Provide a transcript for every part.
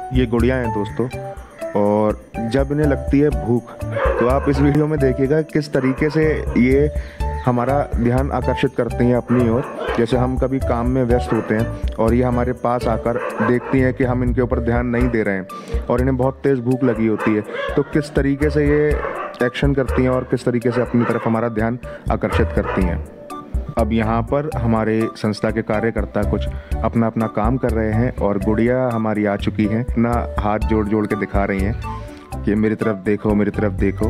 ये गुड़िया हैं दोस्तों, और जब इन्हें लगती है भूख तो आप इस वीडियो में देखिएगा किस तरीके से ये हमारा ध्यान आकर्षित करती हैं अपनी ओर। जैसे हम कभी काम में व्यस्त होते हैं और ये हमारे पास आकर देखती हैं कि हम इनके ऊपर ध्यान नहीं दे रहे हैं और इन्हें बहुत तेज़ भूख लगी होती है, तो किस तरीके से ये एक्शन करती हैं और किस तरीके से अपनी तरफ हमारा ध्यान आकर्षित करती हैं। अब यहाँ पर हमारे संस्था के कार्यकर्ता कुछ अपना अपना काम कर रहे हैं और गुड़िया हमारी आ चुकी हैं, ना हाथ जोड़ जोड़ के दिखा रही हैं कि मेरी तरफ देखो, मेरी तरफ देखो।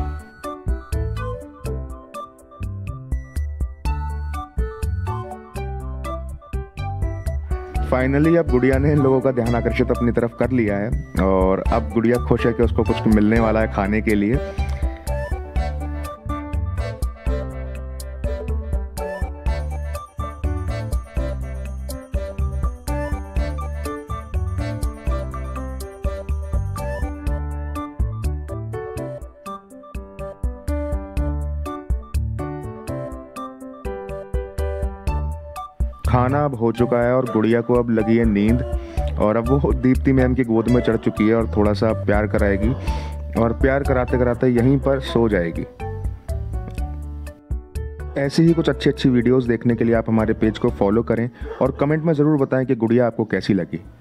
फाइनली अब गुड़िया ने इन लोगों का ध्यान आकर्षित अपनी तरफ कर लिया है और अब गुड़िया खुश है कि उसको कुछ मिलने वाला है खाने के लिए। खाना अब हो चुका है और गुड़िया को अब लगी है नींद और अब वो दीप्ति मैम की गोद में चढ़ चुकी है और थोड़ा सा प्यार कराएगी और प्यार कराते कराते यहीं पर सो जाएगी। ऐसी ही कुछ अच्छी वीडियोस देखने के लिए आप हमारे पेज को फॉलो करें और कमेंट में ज़रूर बताएं कि गुड़िया आपको कैसी लगी।